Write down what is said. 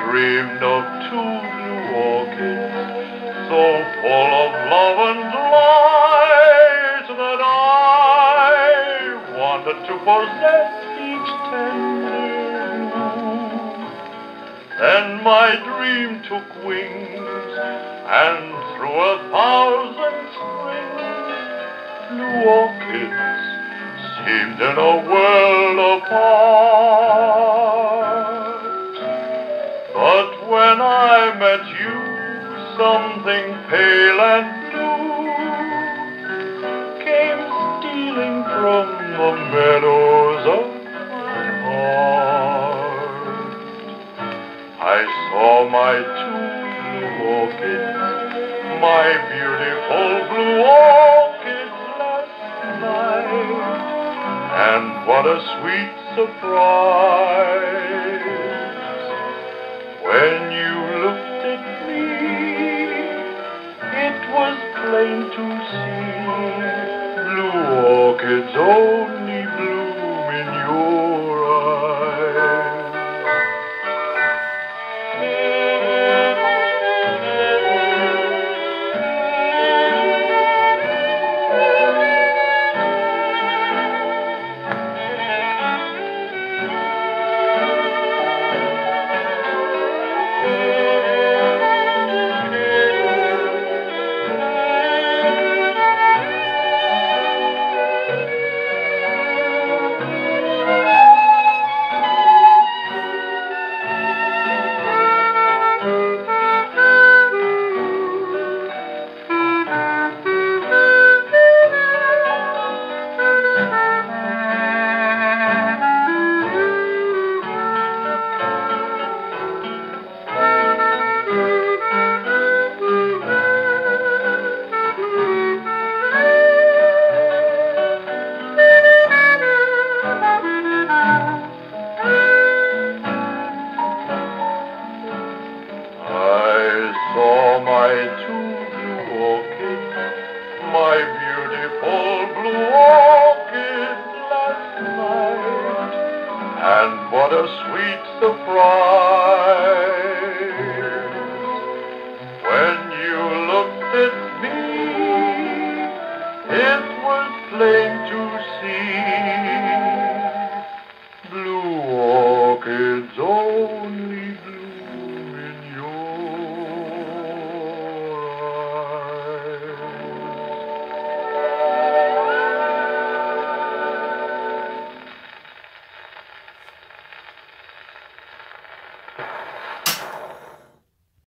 dreamed of two blue orchids, so full of love and light that I wanted to possess each tender bloom. Then my dream took wings, and through 1,000 springs, blue orchids seemed in a world apart. But when I met you, something pale and blue came stealing from the meadows of my heart. I saw my two blue orchids, my beautiful blue orchids last night. And what a sweet surprise when you looked at me. It was plain to see blue orchids only bloom in your eyes. My two blue orchids, my beautiful blue orchids last night, and what a sweet surprise